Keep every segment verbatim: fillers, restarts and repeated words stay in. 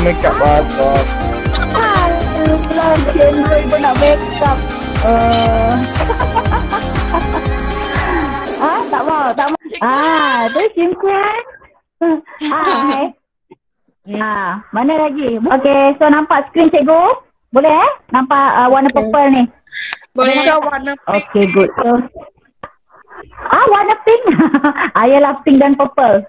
make up bagus. Alah, Cendol pun nak make up. Uh... ah, tak mau, tak mau. Ah, tu simpan. Hai. Nah, mana lagi? Okey, so nampak skrin cikgu? Boleh eh? Nampak uh, warna purple ni? Boleh. Warna pink. Okey, good. So, ah, warna pink. Ah, yalah, pink dan purple.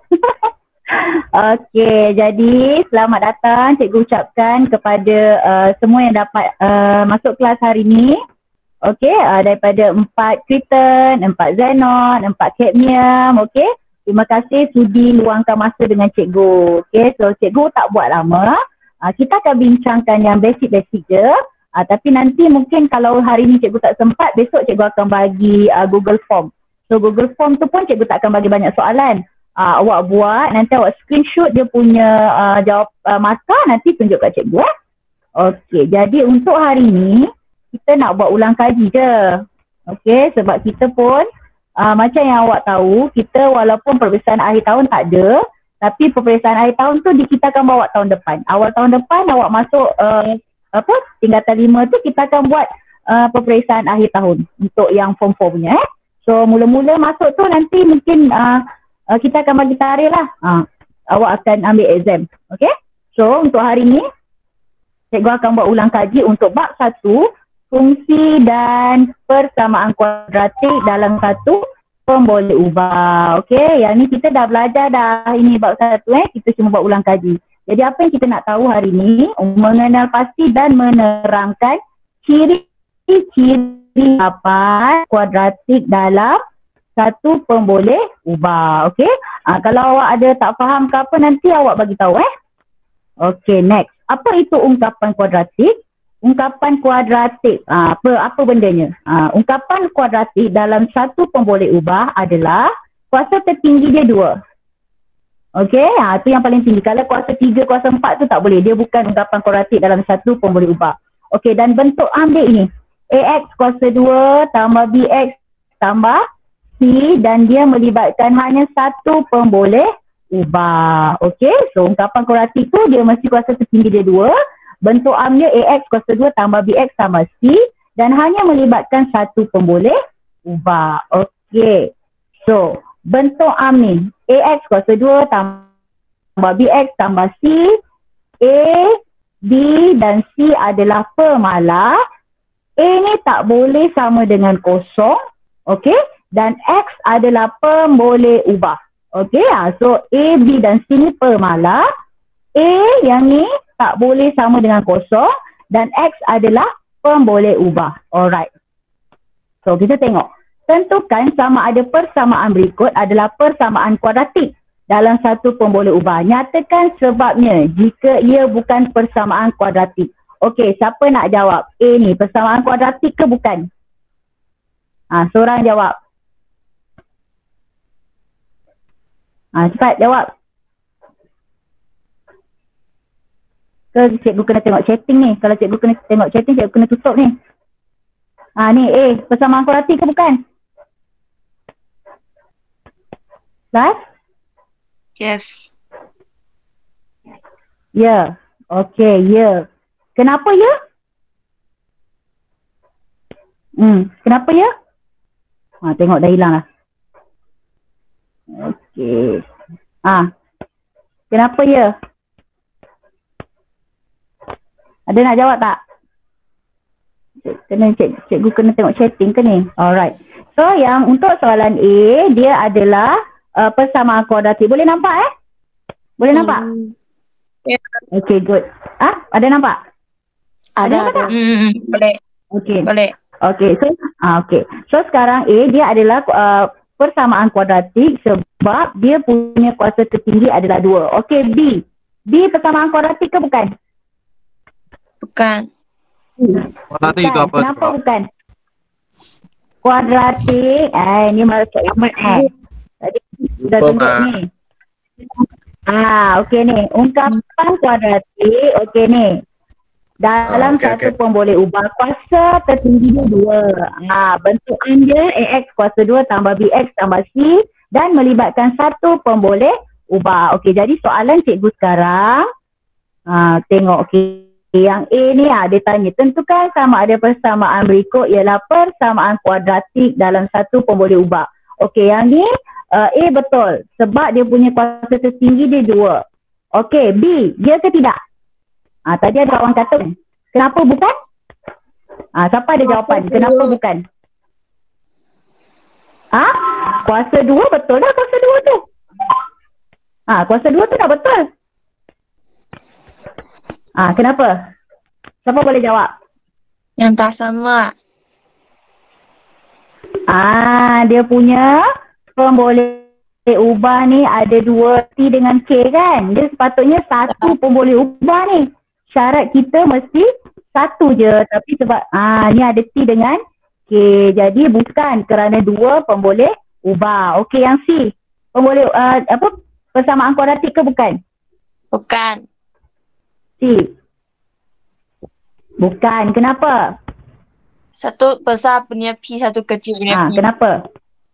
Okey, jadi selamat datang cikgu ucapkan kepada uh, semua yang dapat uh, masuk kelas hari ni. Okey, uh, daripada empat Kriton, empat Xenon, empat Cadmium, okey. Terima kasih sudi luangkan masa dengan cikgu. Okey, so cikgu tak buat lama. Uh, kita akan bincangkan yang basic-basic je. Uh, tapi nanti mungkin kalau hari ni cikgu tak sempat, besok cikgu akan bagi uh, Google Form. So Google Form tu pun cikgu tak akan bagi banyak soalan. Uh, awak buat, nanti awak screenshot dia punya uh, jawab uh, markah, nanti tunjuk kat cikgu eh. Okey, jadi untuk hari ni kita nak buat ulang kaji je. Okey, sebab kita pun uh, macam yang awak tahu, kita walaupun peperiksaan akhir tahun tak ada, tapi peperiksaan akhir tahun tu di, kita akan bawa tahun depan. Awal tahun depan awak masuk uh, apa tingkatan lima tu kita akan buat uh, peperiksaan akhir tahun untuk yang form four punya eh. So mula-mula masuk tu nanti mungkin uh, Uh, kita akan bagi tarikh lah. Uh, awak akan ambil exam. Okay? So untuk hari ni, cikgu akan buat ulang kaji untuk bab satu, fungsi dan persamaan kuadratik dalam satu pemboleh ubah. Okay? Yang ni kita dah belajar dah ini bab satu eh. Kita cuma buat ulang kaji. Jadi apa yang kita nak tahu hari ni, mengenal pasti dan menerangkan ciri-ciri apa kuadratik dalam satu pemboleh ubah. Okey. Uh, kalau awak ada tak faham ke apa, nanti awak bagi tahu eh. Okey, next. Apa itu ungkapan kuadratik? Ungkapan kuadratik, uh, apa apa bendanya? Uh, ungkapan kuadratik dalam satu pemboleh ubah adalah kuasa tertinggi dia dua. Okey, uh, itu yang paling tinggi. Kalau kuasa tiga, kuasa empat tu tak boleh. Dia bukan ungkapan kuadratik dalam satu pemboleh ubah. Okey, dan bentuk ambil ini. A X kuasa dua tambah B X tambah C, dan dia melibatkan hanya satu pemboleh ubah. Okey, so ungkapan kuadratik tu dia mesti kuasa tertinggi dia dua. Bentuk amnya A X kuasa dua tambah B X tambah C, dan hanya melibatkan satu pemboleh ubah. Okey, so bentuk am ni A X kuasa dua tambah B X tambah C. A, B dan C adalah pemalas. A ni tak boleh sama dengan kosong. Okey, dan X adalah pemboleh ubah. Okey, ha, so A, B dan C ni pemalas. A yang ni tak boleh sama dengan kosong, dan X adalah pemboleh ubah. Alright. So kita tengok. Tentukan sama ada persamaan berikut adalah persamaan kuadratik dalam satu pemboleh ubah. Nyatakan sebabnya jika ia bukan persamaan kuadratik. Okey, siapa nak jawab? A ni persamaan kuadratik ke bukan? Ha, seorang jawab. Ha, cepat jawab. Ke cikgu kena tengok chatting ni. Kalau cikgu kena tengok chatting, cikgu kena tutup ni. Ha, ni A, persamaan kuadratik ke bukan? Plus? Yes. Ya. Yeah. Okey, ya. Yeah. Kenapa ya? Hmm, kenapa ya? Ha, tengok dah hilang lah. Okey. Ah. Kenapa ya? Ada nak jawab tak? Kena cik, cikgu kena tengok chatting ke ni? Alright. So yang untuk soalan A, dia adalah uh, persamaan kuadratik. Boleh nampak eh? Boleh nampak? Hmm. Yeah. Okay, good. Ah, ada nampak? Ada, ada. ada. Hmm, boleh. Okay. Boleh. Okay, so ah, okay. So sekarang A dia adalah uh, persamaan kuadratik sebab dia punya kuasa tertinggi adalah dua. Okay, B. B persamaan kuadratik ke bukan? Bukan. Kuadratik itu apa? Kenapa bukan? Kuadratik, eh ni malah cek lama eh. Tadi sudah tunjuk ni. Ah, okey ni. Ungkapan kuadratik, okey ni. Dalam Ah, okay, satu okay. pemboleh ubah, kuasa tertinggi dia dua. Ah, bentukan dia A X kuasa dua tambah B X tambah C dan melibatkan satu pemboleh ubah. Okey, jadi soalan cikgu sekarang, Ha, tengok okey. Yang A ni ah dia tanya tentukan sama ada persamaan berikut ialah persamaan kuadratik dalam satu pemboleh ubah. Okey, yang ni uh, A betul sebab dia punya kuasa tertinggi dia dua. Okey, B dia ke tidak? Ah tadi ada kawan kata kenapa bukan? Ah siapa ada jawapan? Kenapa bukan? Ah, kuasa dua betul lah kuasa dua tu. Ah, kuasa dua tu dah betul. Ah, kenapa? Siapa boleh jawab? Yang tak sama. Ah, dia punya pemboleh ubah ni ada dua T dengan K kan? Dia sepatutnya satu pemboleh ubah ni. Syarat kita mesti satu je. Tapi sebab ah ni ada T dengan K. Jadi bukan kerana dua pemboleh ubah. Okey, yang C. Pemboleh uh, apa? Persamaan kuadratik ke bukan? Bukan. C. Bukan. Kenapa? Satu besar punya P, satu kecil punya Ah, P. kenapa?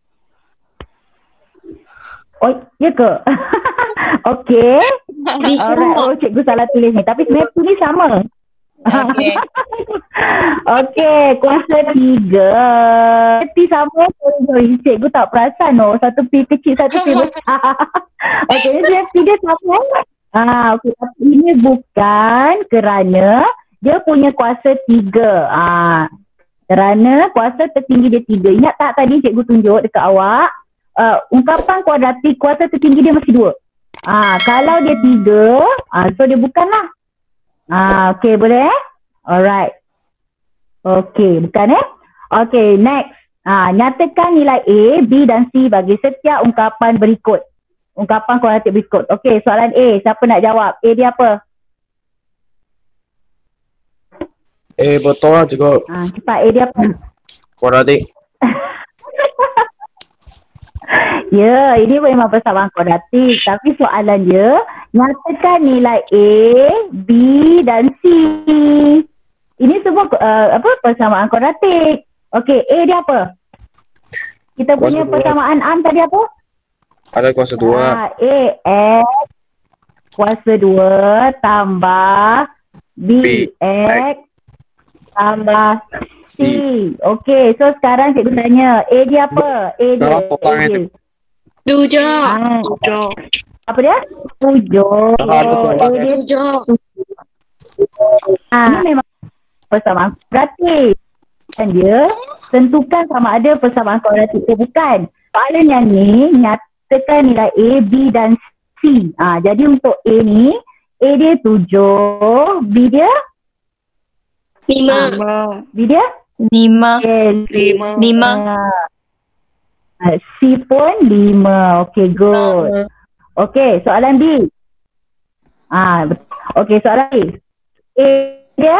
Oh, ya ke? Okey. Alright. Oh, cikgu salah tulis ni. Tapi sebenarnya tu ni sama. Okey. Okey, kuasa tiga. P sama. Sorry, sorry. Cikgu tak perasan oh. Satu P kecil, satu P besar. Okey, ni dia P dia sama. Ah, okey. Tapi ini bukan kerana dia punya kuasa tiga. Ah, kerana kuasa tertinggi dia tiga. Ingat tak tadi cikgu tunjuk dekat awak? Uh, ungkapan kuadratik kuasa tertinggi dia mesti dua. Ah, kalau dia tiga, ah, so dia bukanlah. Ah, okey boleh eh? Alright. Okey, bukan eh? Okey, next. Ah, nyatakan nilai A, B dan C bagi setiap ungkapan berikut. Ungkapan kuadratik berikut. Okey, soalan A, siapa nak jawab? A dia apa? Eh, betul lah cikgu. Ah, cepat A dia apa? Kuadratik. Ya, ini memang persamaan kuadratik. Tapi soalan dia, nyatakan nilai A, B dan C. Ini semua uh, apa persamaan kuadratik. Okey, A dia apa? Kita Kuasa punya dua. persamaan am tadi apa? Ada kuasa dua. Ah, A, X kuasa dua tambah B, B, X tambah C. C. Okey, so sekarang cikgu tanya, A dia apa? A dia. Kalau total A yang dia. Tujuh. Ah, Tujuh. apa dia? Tujuh. Kalau ada Oh, total A dia Tujuh. Ah, ini memang persamaan kuadratik. Dan dia tentukan sama ada persamaan kuadratik ke bukan. Soalan yang ni nyatakan nilai A, B dan C. Ah, jadi untuk A ni, A dia tujuh, B dia, Lima. B dia, Lima. okay. Lima. Lima. Ah, C pun lima. Okay, good. Okay, soalan B. Ah, bet- okay, soalan B. A dia,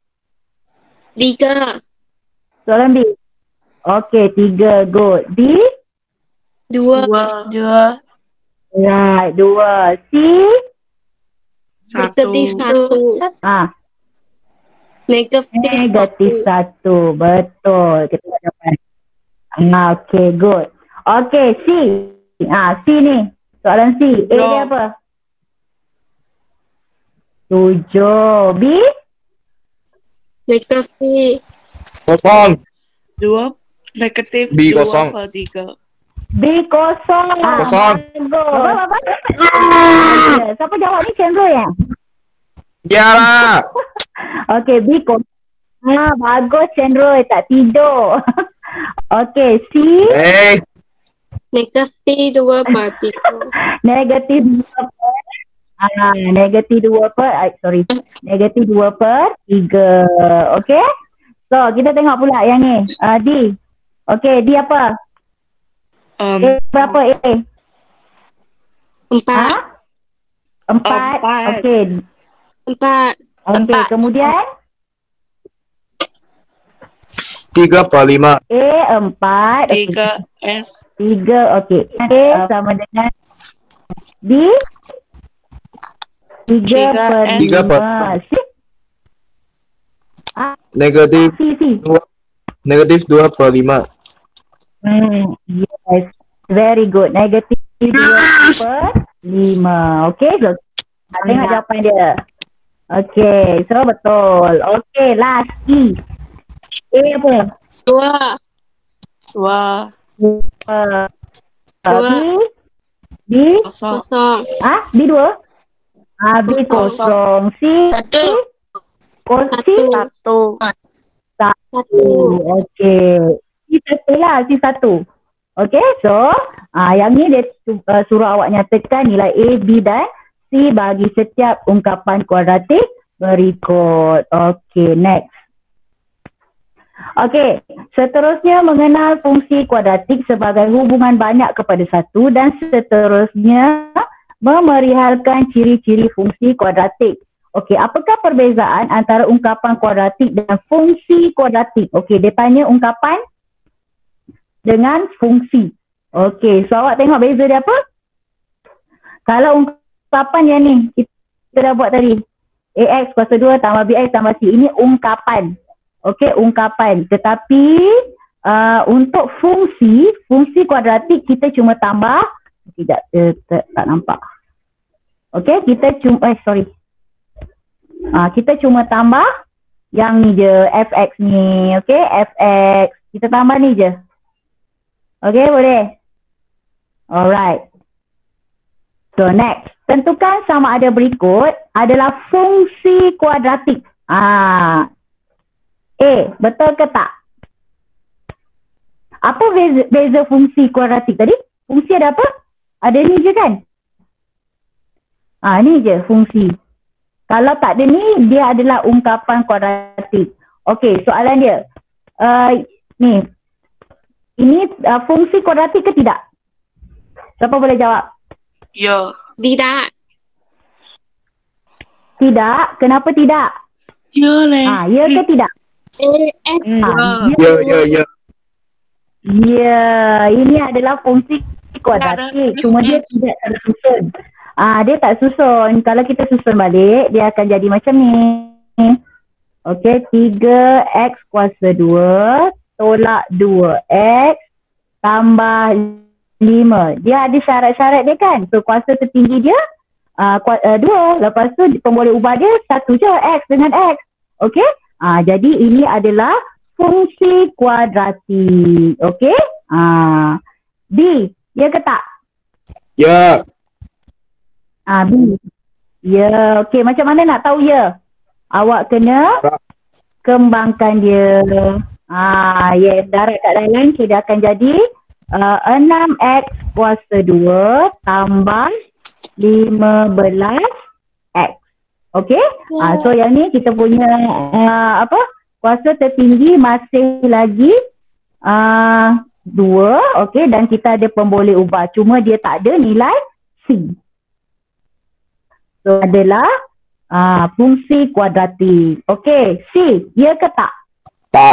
Tiga. soalan B. Okay, tiga, good. D, Dua. Dua. right, dua. C, Negatif satu. ah, Negatif negatif satu. Betul. Kita tak dapat. Ah, okay, good. Okay, C. Ah, C ni. Soalan C. A No. dia apa? Tujuh. B? Negatif. Kosong. Dua negatif B dua kosong. per tiga. B kosong. Ah, Kosong. bagus. Apa, apa, apa? Siapa jawab ni? Chandra ya? Ya lah. Okay, B kosong. Ah, bagus Chandra. Tak tidur. Okay, C. Eh, Negatif dua per tiga. Negatif dua per ah, negatif dua per ah, sorry negatif dua per tiga. Okay, so kita tengok pula yang ni uh, D. Okay, D apa? Um, A berapa A? Empat. Ha? Empat. Empat. Okay. Empat. Okay, Empat. kemudian tiga per lima. A empat. Okay. tiga S Tiga. Okay. A sama dengan B. Tiga Tiga per S. Tiga per- lima. C. Ah, Negatif C, C. negatif dua per lima. Hmm, yes. Very good. Negatif dua per lima. Okay, so tengok jawapan dia. Okay, so betul. Okay, last E. A apa? Dua. Dua. Uh, Dua. B. B. Kosong. Kosong. Ah, B dua. Ah, B kosong. C. Satu. Kursi Satu. satu. Satu. Okay. C satu lah, C satu. Okay, so ah, yang ni dia uh, suruh awak nyatakan nilai A, B dan C bagi setiap ungkapan kuadratik berikut. Okay, next. Okay, seterusnya mengenal fungsi kuadratik sebagai hubungan banyak kepada satu dan seterusnya memerihalkan ciri-ciri fungsi kuadratik. Okey, apakah perbezaan antara ungkapan kuadratik dan fungsi kuadratik? Okey, dia tanya ungkapan dengan fungsi. Okey, so awak tengok beza dia apa? Kalau ungkapan yang ni, kita dah buat tadi. A X kuasa dua tambah B X tambah C. Ini ungkapan. Okey, ungkapan. Tetapi uh, untuk fungsi, fungsi kuadratik kita cuma tambah. Tidak, uh, tak, tak nampak. Okey, kita cuma, eh sorry. Uh, kita cuma tambah yang ni je, F X ni. Okey, F X. Kita tambah ni je. Okey, boleh? Alright. So next, tentukan sama ada berikut adalah fungsi kuadratik. Ah, A, betul ke tak? Apa beza, beza fungsi kuadratik tadi? Fungsi ada apa? Ada ni je kan? Ah, ni je fungsi. Kalau tak ada ni, dia adalah ungkapan kuadratik. Okey, soalan dia. Uh, ni, ini uh, fungsi kuadratik ke tidak? Siapa boleh jawab? Ya. Tidak. Tidak. Kenapa tidak? Ya leh. Ah, ya ke tidak? A, S. Ah, Ya, ya, ya. Ya, ini adalah fungsi kuadratik. Ada Cuma dia S. tidak tersusun. Ah, dia tak susun. Kalau kita susun balik, dia akan jadi macam ni. Okey, tiga X kuasa dua tolak dua X tambah lima. Dia ada syarat-syarat dia kan? So, kuasa tertinggi dia uh, dua. Lepas tu, pemboleh ubah dia satu je, X dengan X. Okey? Uh, jadi, ini adalah fungsi kuadratik. Okey? Uh, B, ya ke tak? Ya. Ah, B. Ya, okey. Macam mana nak tahu ya? Awak kena kembangkan dia. Ah, ya, yes. Darab kat dalam, okay, dia akan jadi Uh, enam X kuasa dua tambah lima belas X. Okey? Yeah. Uh, so yang ni kita punya uh, apa? Kuasa tertinggi masih lagi uh, dua. Okey, dan kita ada pemboleh ubah. Cuma dia tak ada nilai C. So adalah uh, fungsi kuadratik. Okey, C, ya ke tak? Tak.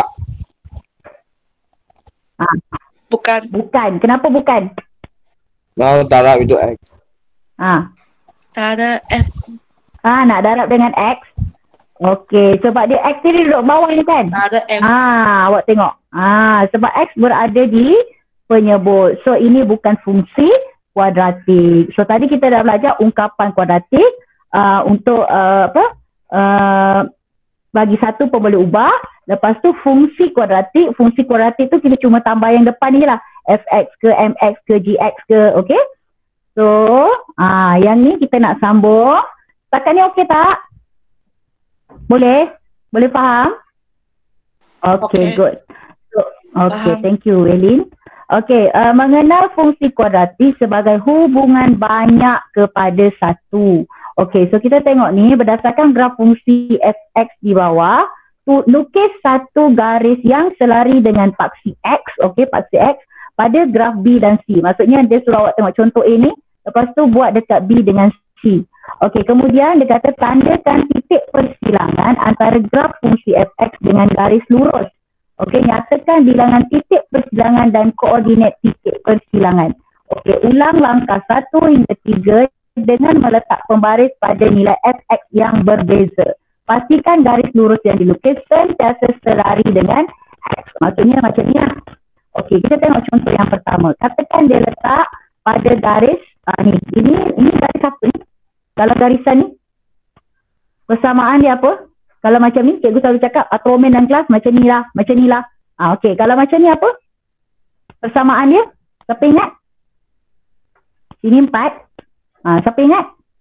Ah. Bukan. Bukan. Kenapa bukan? Mau darab itu X. Ha. Tak ada F. Ha, nak darab dengan X. Okey, sebab dia X ni duduk bawah ni kan? Tak ada F. Ha, awak tengok. Ha, sebab X berada di penyebut. So, ini bukan fungsi kuadratik. So, tadi kita dah belajar ungkapan kuadratik uh, untuk uh, apa? Uh, bagi satu pun boleh ubah. Lepas tu fungsi kuadratik, fungsi kuadratik tu kita cuma tambah yang depan ni lah. F X ke, M X ke, G X ke, okey? So, ah, yang ni kita nak sambung. Setakat ni okey tak? Boleh? Boleh faham? Okay, Okay. good. So, okay, Faham. thank you, Elin. Okay, uh, mengenal fungsi kuadratik sebagai hubungan banyak kepada satu. Okay, so kita tengok ni berdasarkan graf fungsi F X di bawah. Lukis satu garis yang selari dengan paksi X, okey, paksi X pada graf B dan C. Maksudnya dia suruh awak tengok contoh A ni, lepas tu buat dekat B dengan C. Okey, kemudian dia kata tandakan titik persilangan antara graf fungsi F X dengan garis lurus. Okey, nyatakan bilangan titik persilangan dan koordinat titik persilangan. Okey, ulang langkah satu hingga tiga dengan meletak pembaris pada nilai F X yang berbeza. Pastikan garis lurus yang dilukis sentiasa selari dengan X. Maksudnya macam ni lah. Okey, kita tengok contoh yang pertama. Katakan dia letak pada garis, uh, ni, ini ini garis apa ni? Kalau garisan ni? Persamaan dia apa? Kalau macam ni, cikgu selalu cakap Atromen dan kelas macam ni lah, macam ni lah. Ah, okey, kalau macam ni apa? Persamaan dia, siapa ingat? Sini empat. Ah, siapa ingat?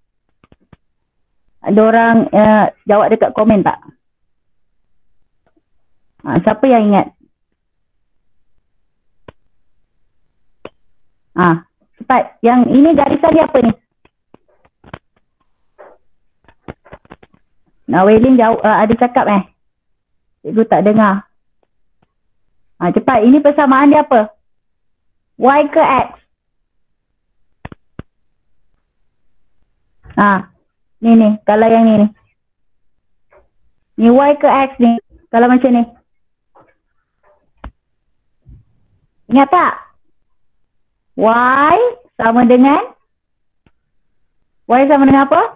Ada orang uh, jawab dekat komen tak? Ah, siapa yang ingat? Ah, cepat. Yang ini garisan dia apa ni? Nawelin jauh, uh, ada cakap eh. Cikgu tak dengar. Ha, cepat, ini persamaan dia apa? Y ke X? Ha, ni ni, kalau yang ni ni. Ni Y ke X ni? Kalau macam ni. Ingat tak? Y sama dengan? Y sama dengan apa?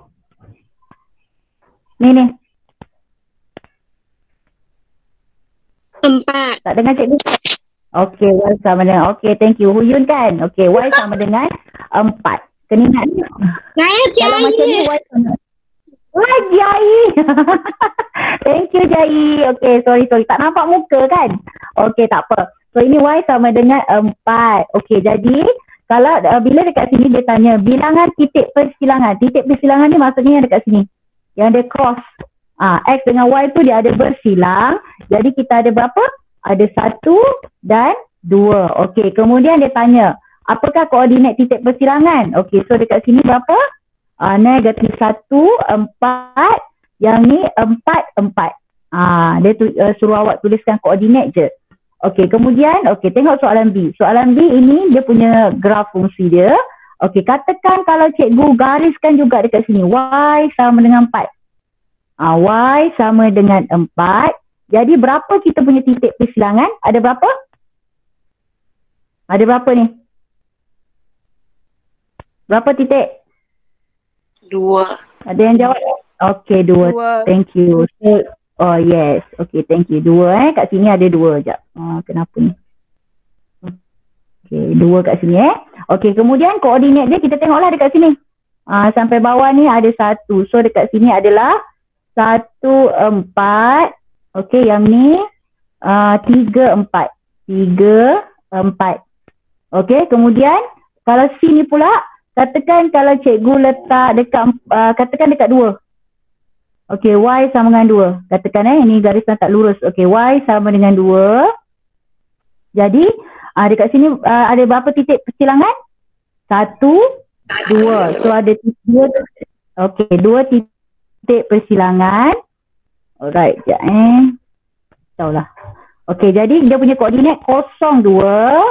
Ni ni. Empat. Tak dengar cikgu? Okey, Y sama dengan, okey, thank you. Huyun kan? Okey, Y sama dengan empat. Kena ingat ni. Saya Kalau macam ni, Y sama. Wah, Jai. Thank you, Jai. Okey, sorry, sorry. Tak nampak muka kan? Okey, tak apa. So, ini Y sama dengan empat. Okey, jadi, kalau uh, bila dekat sini dia tanya, bilangan titik persilangan. Titik persilangan ni maksudnya yang dekat sini. Yang ada cross. Ah, X dengan Y tu dia ada bersilang. Jadi kita ada berapa? Ada satu dan dua. Okey, kemudian dia tanya, apakah koordinat titik persilangan? Okey, so dekat sini berapa? Ah, negatif satu, empat. Yang ni empat, empat. Ah, dia tu, uh, suruh awak tuliskan koordinat je. Okey, kemudian, okey, tengok soalan B. Soalan B ini dia punya graf fungsi dia. Okey, katakan kalau cikgu gariskan juga dekat sini. Y sama dengan empat. Uh, y sama dengan empat. Jadi berapa kita punya titik persilangan? Ada berapa? Ada berapa ni? Berapa titik? Dua. Ada yang jawab? Okey, dua. Dua. Thank you. So, oh yes. Okey, thank you. Dua eh. Kat sini ada dua. Sekejap. Uh, kenapa ni? Okey, dua kat sini eh. Okey, kemudian koordinat dia kita tengoklah dekat sini. Uh, sampai bawah ni ada satu. So dekat sini adalah satu, empat. Okey, yang ni uh, tiga, empat. Tiga, empat. Okey, kemudian kalau sini pula, katakan kalau cikgu letak dekat, uh, katakan dekat dua. Okey, Y sama dengan dua. Katakan eh, ini garisan tak lurus. Okey, Y sama dengan dua. Jadi, uh, dekat sini uh, ada berapa titik persilangan? Satu, dua. So, ada dua. Okey, dua titik persilangan. Alright, sekejap eh. Tahulah. Okey, jadi dia punya koordinat kosong, dua.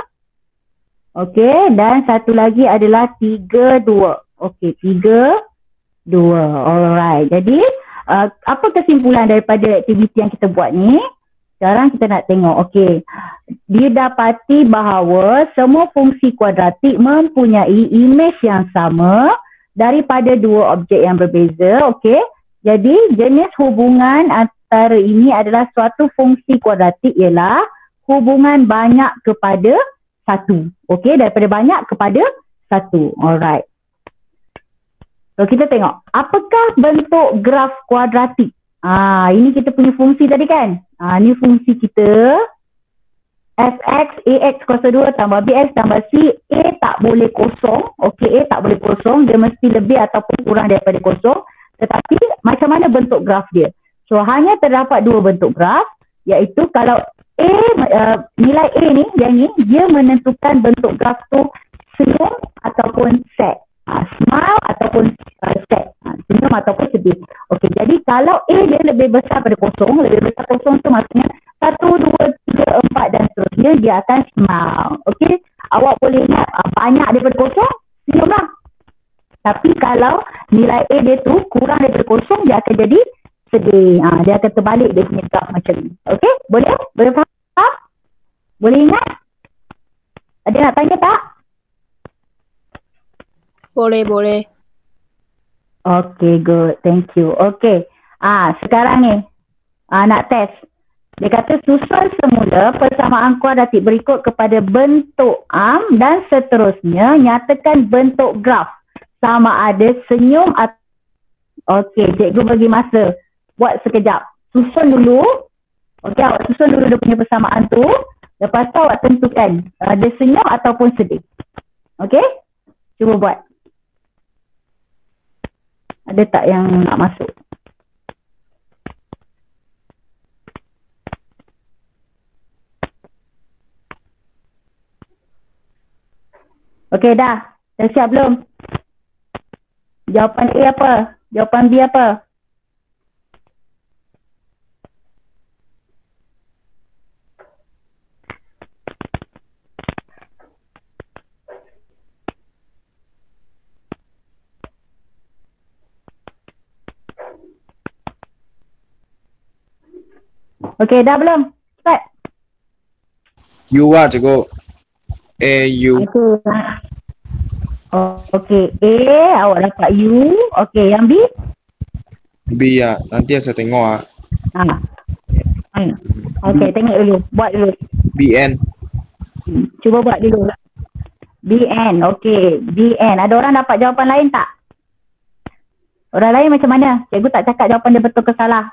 Okey, dan satu lagi adalah tiga, dua. Okey, tiga, dua. Alright, jadi uh, apa kesimpulan daripada aktiviti yang kita buat ni? Sekarang kita nak tengok, okey. Didapati bahawa semua fungsi kuadratik mempunyai imej yang sama daripada dua objek yang berbeza, okey. Jadi jenis hubungan antara ini adalah suatu fungsi kuadratik ialah hubungan banyak kepada satu. Okey, daripada banyak kepada satu. Alright. So kita tengok, apakah bentuk graf kuadratik? Ah, ini kita punya fungsi tadi kan? Ah, ni fungsi kita. Fx, Ax kuasa dua tambah Bx tambah C. A tak boleh kosong. Okey, A tak boleh kosong. Dia mesti lebih ataupun kurang daripada kosong. Tetapi macam mana bentuk graf dia? So hanya terdapat dua bentuk graf, iaitu kalau A, uh, nilai A ni, yang ni, dia menentukan bentuk graf tu senyum ataupun sad. Uh, smile ataupun uh, sad. Uh, senyum ataupun sedih. Okey, jadi kalau A dia lebih besar pada kosong, lebih besar kosong tu maksudnya satu, dua, tiga, empat dan seterusnya, dia akan smile. Okey, awak boleh ingat uh, banyak daripada kosong, senyum lah. Tapi kalau nilai A dia tu kurang daripada kosong, dia akan jadi sedih. Ha, dia akan terbalik dia punya graf macam ni. Okey? Boleh? Boleh faham? Boleh ingat? Ada nak tanya tak? Boleh, boleh. Okey, good. Thank you. Okey. Ah, sekarang ni ah, nak test. Dia kata susun semula persamaan kuadratik berikut kepada bentuk arm dan seterusnya nyatakan bentuk graf. Sama ada senyum atau Okey, cikgu bagi masa. Buat sekejap. Susun dulu. Okey, awak susun dulu dia punya persamaan tu. Lepas tu awak tentukan uh, dia senyum ataupun sedih. Okey? Cuba buat. Ada tak yang nak masuk? Okey dah. Dah siap belum? Jawapan A apa? Jawapan B apa? Okey, dah belum? Start. U lah cikgu. A U. Okey. Oh, okey. A, awak dapat U. Okey, yang B? B ya. Nanti saya tengok ah. Ha. Hmm. Okey, tengok dulu. Buat dulu. B N. Hmm. Cuba buat dulu. B N. Okey, B N. Ada orang dapat jawapan lain tak? Orang lain macam mana? Cikgu tak cakap jawapan dia betul ke salah.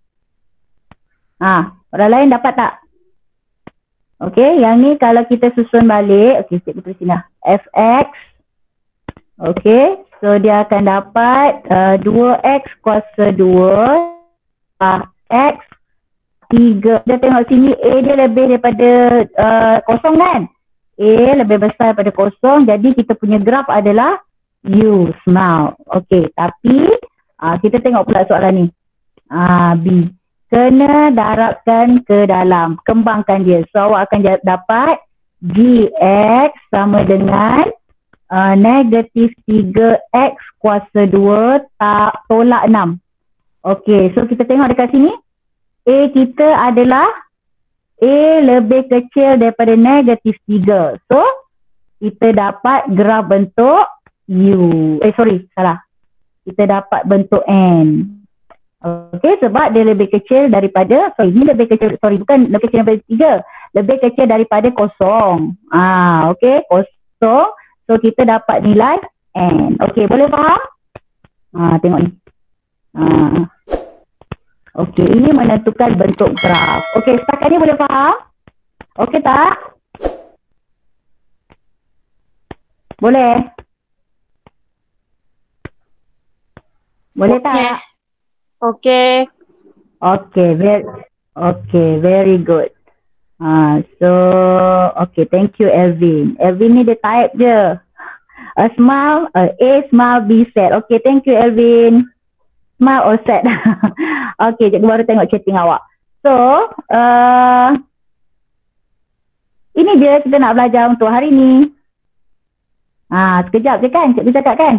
Ha, orang lain dapat tak? Okey, yang ni kalau kita susun balik, okey, cikgu tulis sini lah. F X. Okey, so dia akan dapat uh, dua X kuasa dua uh, X tiga. Dia tengok sini A dia lebih daripada uh, kosong kan? A lebih besar daripada kosong, jadi kita punya graf adalah U, smile. Okey, tapi uh, kita tengok pula soalan ni. Uh, B. Kena darabkan ke dalam, kembangkan dia. So awak akan dapat G X sama dengan uh, negatif tiga X kuasa dua tak tolak enam. Okey, so kita tengok dekat sini. A kita adalah A lebih kecil daripada negatif tiga. So kita dapat graf bentuk U. Eh sorry, salah. Kita dapat bentuk N. Okey, sebab dia lebih kecil daripada, sorry, ni lebih kecil, sorry, bukan lebih kecil daripada tiga. Lebih kecil daripada kosong. Ah, okey, kosong. So, kita dapat nilai N. Okey, boleh faham? Ah, tengok ni. Ah. Okey, ini menentukan bentuk graf. Okey, setakat ni boleh faham? Okey tak? Boleh? Boleh Okey. tak? Okay. Okay, very, okay, very good. Uh, so, okay, thank you Elvin. Elvin ni dia type je. A smile, uh, A smile, B sad. Okay, thank you Elvin. Smile or sad? Okay, cikgu baru tengok chatting awak. So, uh, ini je kita nak belajar untuk hari ni. Ah, sekejap je kan, cikgu cakap kan?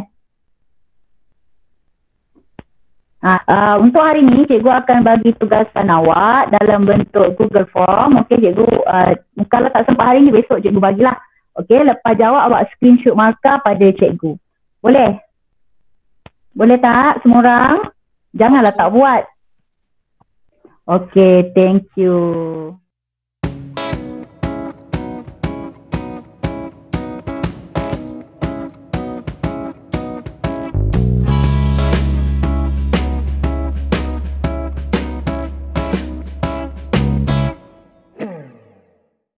Ha, uh, untuk hari ni cikgu akan bagi tugasan awak dalam bentuk Google Form. Okey cikgu, uh, kalau tak sempat hari ni besok cikgu bagilah. Okey, lepas jawab awak screenshot markah pada cikgu. Boleh? Boleh tak semua orang? Janganlah tak buat. Okey, thank you.